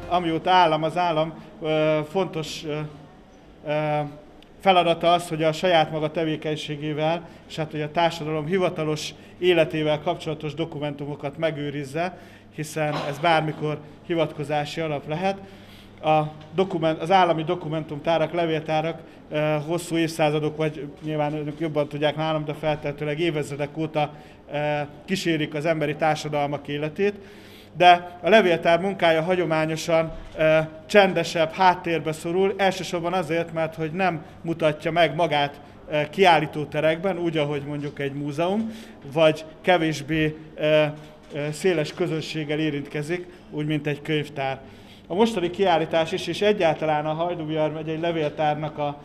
amióta az állam fontos feladata az, hogy a saját maga tevékenységével, és hát hogy a társadalom hivatalos életével kapcsolatos dokumentumokat megőrizze, hiszen ez bármikor hivatkozási alap lehet. Az állami dokumentumtárak, levéltárak hosszú évszázadok, vagy nyilván önök jobban tudják nálam, de feltehetőleg évezredek óta kísérik az emberi társadalmak életét, de a levéltár munkája hagyományosan csendesebb, háttérbe szorul, elsősorban azért, mert hogy nem mutatja meg magát kiállítóterekben, úgy, ahogy mondjuk egy múzeum, vagy kevésbé széles közönséggel érintkezik, úgy, mint egy könyvtár. A mostani kiállítás is, és egyáltalán a Hajdú-Bihar megyei levéltárnak a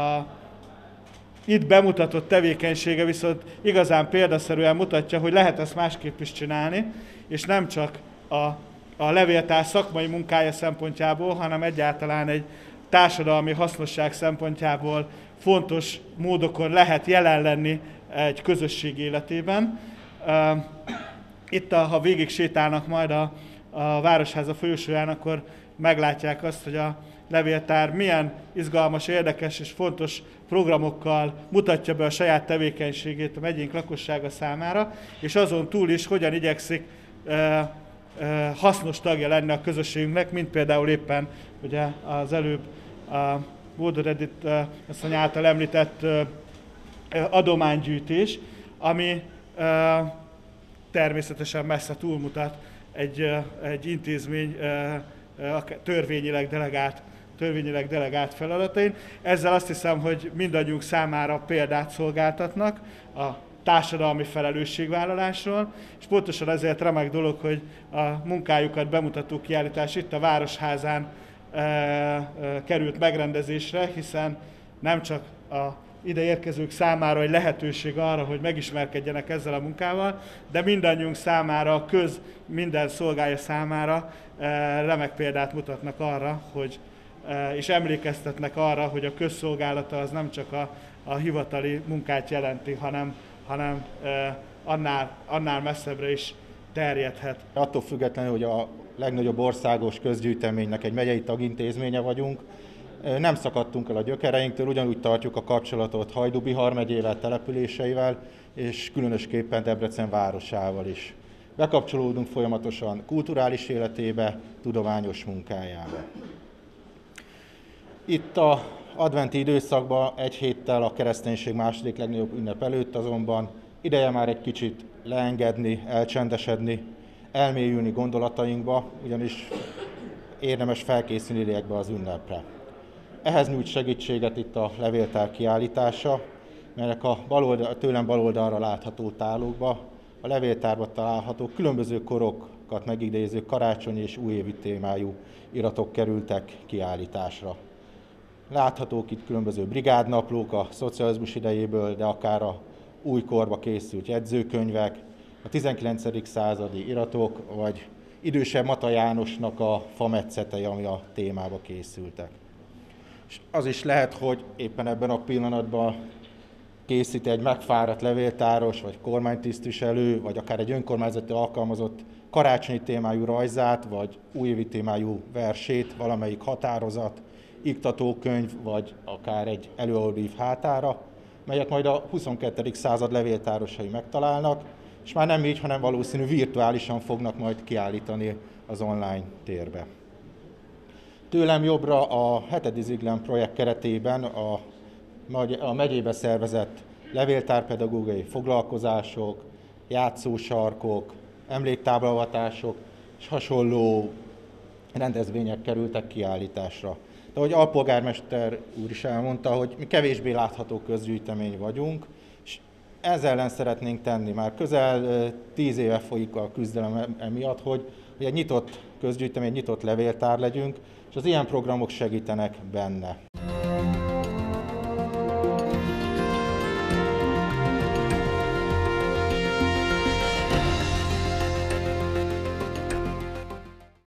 itt bemutatott tevékenysége viszont igazán példaszerűen mutatja, hogy lehet ezt másképp is csinálni, és nem csak a levéltár szakmai munkája szempontjából, hanem egyáltalán egy társadalmi hasznosság szempontjából fontos módokon lehet jelen lenni egy közösség életében. Itt, ha végig sétálnak majd a Városháza folyosóján, akkor meglátják azt, hogy a levéltár milyen izgalmas, érdekes és fontos programokkal mutatja be a saját tevékenységét a megyénk lakossága számára, és azon túl is hogyan igyekszik hasznos tagja lenni a közösségünknek, mint például éppen ugye az előbb a Bódor Edith asszony által említett adománygyűjtés, ami természetesen messze túlmutat egy intézmény törvényileg delegált feladatain. Ezzel azt hiszem, hogy mindannyiunk számára példát szolgáltatnak a társadalmi felelősségvállalásról, és pontosan ezért remek dolog, hogy a munkájukat bemutató kiállítás itt a Városházán került megrendezésre, hiszen nem csak a ide érkezők számára egy lehetőség arra, hogy megismerkedjenek ezzel a munkával, de mindannyiunk számára, minden szolgája számára remek példát mutatnak arra, és emlékeztetnek arra, hogy a közszolgálata az nem csak a hivatali munkát jelenti, hanem annál messzebbre is terjedhet. Attól függetlenül, hogy a legnagyobb országos közgyűjteménynek egy megyei tagintézménye vagyunk, nem szakadtunk el a gyökereinktől, ugyanúgy tartjuk a kapcsolatot Hajdú-Bihar megyével, településeivel, és különösképpen Debrecen városával is. Bekapcsolódunk folyamatosan kulturális életébe, tudományos munkájába. Itt az adventi időszakban, egy héttel a kereszténység második legnagyobb ünnep előtt azonban ideje már egy kicsit leengedni, elcsendesedni, elmélyülni gondolatainkba, ugyanis érdemes felkészülni lélekbe az ünnepre. Ehhez nyújt segítséget itt a levéltár kiállítása, melynek a tőlem bal oldalra látható tálókba, a levéltárban található különböző korokat megidéző karácsonyi és újévi témájú iratok kerültek kiállításra. Láthatók itt különböző brigádnaplók a szocializmus idejéből, de akár a újkorba készült jegyzőkönyvek, a 19. századi iratok, vagy idősebb Mata Jánosnak a fametszetei, ami a témába készültek. És az is lehet, hogy éppen ebben a pillanatban készít egy megfáradt levéltáros, vagy kormánytisztviselő, vagy akár egy önkormányzati alkalmazott karácsonyi témájú rajzát, vagy újévi témájú versét, valamelyik határozat, iktatókönyv, vagy akár egy előadóív hátára, melyet majd a 22. század levéltárosai megtalálnak, és már nem így, hanem valószínű virtuálisan fognak majd kiállítani az online térbe. Tőlem jobbra a 7. Ziglen projekt keretében a megyébe szervezett levéltárpedagógiai foglalkozások, játszósarkok, emléktáblavatások és hasonló rendezvények kerültek kiállításra. De ahogy alpolgármester úr is elmondta, hogy mi kevésbé látható közgyűjtemény vagyunk, és ezzel ellen szeretnénk tenni. Már közel 10 éve folyik a küzdelem emiatt, hogy egy nyitott közgyűjtemény, egy nyitott levéltár legyünk, és az ilyen programok segítenek benne.